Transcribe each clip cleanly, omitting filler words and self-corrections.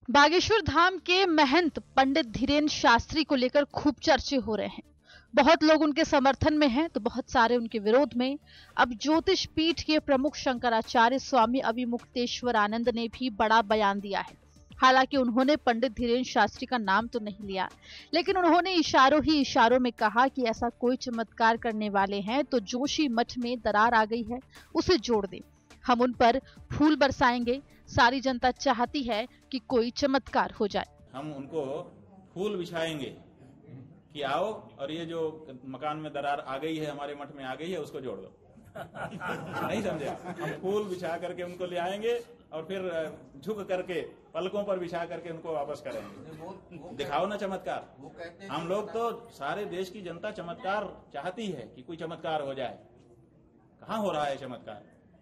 बागेश्वर धाम के महंत पंडित धीरेन्द्र शास्त्री को लेकर खूब चर्चे हो रहे हैं। बहुत लोग उनके समर्थन में हैं तो बहुत सारे उनके विरोध में। अब ज्योतिष पीठ के प्रमुख शंकराचार्य स्वामी अभिमुक्तेश्वरानंद ने भी बड़ा बयान दिया है। हालांकि उन्होंने पंडित धीरेन्द्र शास्त्री का नाम तो नहीं लिया, लेकिन उन्होंने इशारों ही इशारों में कहा कि ऐसा कोई चमत्कार करने वाले हैं तो जोशी मठ में दरार आ गई है, उसे जोड़ दें। हम उन पर फूल बरसाएंगे। सारी जनता चाहती है कि कोई चमत्कार हो जाए। हम उनको फूल बिछाएंगे कि आओ और ये जो मकान में दरार आ गई है, हमारे मठ में आ गई है, उसको जोड़ दो। नहीं समझे? हम फूल बिछा करके उनको ले आएंगे और फिर झुक करके पलकों पर बिछा करके उनको वापस करेंगे। दिखाओ ना चमत्कार। हम लोग तो सारे देश की जनता चमत्कार चाहती है कि कोई चमत्कार हो जाए। कहाँ हो रहा है चमत्कार?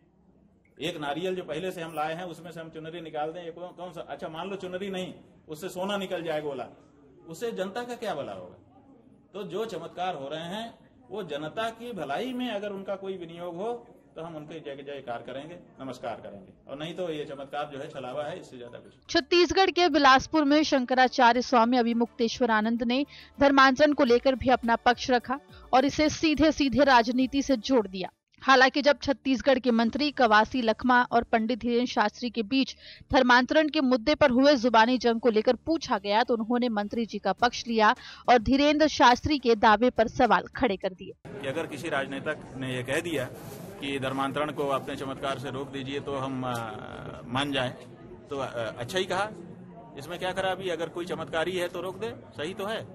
एक नारियल जो पहले से हम लाए हैं उसमें से हम चुनरी निकाल दें, कौन सा? अच्छा मान लो चुनरी नहीं, उससे सोना निकल जाए गोला, उससे जनता का क्या भला होगा? तो जो चमत्कार हो रहे हैं वो जनता की भलाई में अगर उनका कोई विनियोग हो तो हम उनके जय जयकार करेंगे, नमस्कार करेंगे, और नहीं तो ये चमत्कार जो है छलावा है, इससे ज्यादा कुछ। छत्तीसगढ़ के बिलासपुर में शंकराचार्य स्वामी अभिमुक्तेश्वरानंद ने धर्मांतरण को लेकर भी अपना पक्ष रखा और इसे सीधे सीधे राजनीति से जोड़ दिया। हालांकि जब छत्तीसगढ़ के मंत्री कवासी लखमा और पंडित धीरेन्द्र शास्त्री के बीच धर्मांतरण के मुद्दे पर हुए जुबानी जंग को लेकर पूछा गया तो उन्होंने मंत्री जी का पक्ष लिया और धीरेन्द्र शास्त्री के दावे पर सवाल खड़े कर दिए कि अगर किसी राजनेता ने यह कह दिया कि धर्मांतरण को अपने चमत्कार से रोक दीजिए तो हम मान जाएं, तो अच्छा ही कहा। इसमें क्या खराबी? अगर कोई चमत्कारी है तो रोक दे, सही तो है।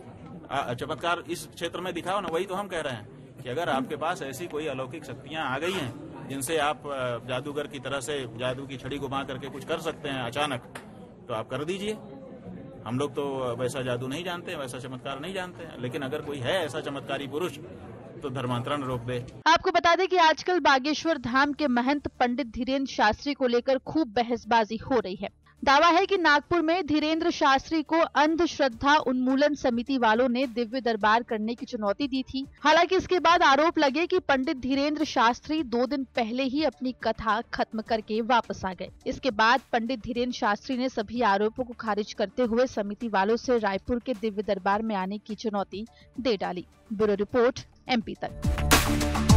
चमत्कार इस क्षेत्र में दिखाओ ना, वही तो हम कह रहे हैं कि अगर आपके पास ऐसी कोई अलौकिक शक्तियां आ गई हैं जिनसे आप जादूगर की तरह से जादू की छड़ी घुमा करके कुछ कर सकते हैं अचानक, तो आप कर दीजिए। हम लोग तो वैसा जादू नहीं जानते, वैसा चमत्कार नहीं जानते हैं, लेकिन अगर कोई है ऐसा चमत्कारी पुरुष तो धर्मांतरण रोक दे। आपको बता दें कि आजकल बागेश्वर धाम के महंत पंडित धीरेन्द्र शास्त्री को लेकर खूब बहसबाजी हो रही है। दावा है कि नागपुर में धीरेन्द्र शास्त्री को अंधश्रद्धा उन्मूलन समिति वालों ने दिव्य दरबार करने की चुनौती दी थी। हालांकि इसके बाद आरोप लगे कि पंडित धीरेन्द्र शास्त्री 2 दिन पहले ही अपनी कथा खत्म करके वापस आ गए। इसके बाद पंडित धीरेन्द्र शास्त्री ने सभी आरोपों को खारिज करते हुए समिति वालों से रायपुर के दिव्य दरबार में आने की चुनौती दे डाली। ब्यूरो रिपोर्ट, MP तक।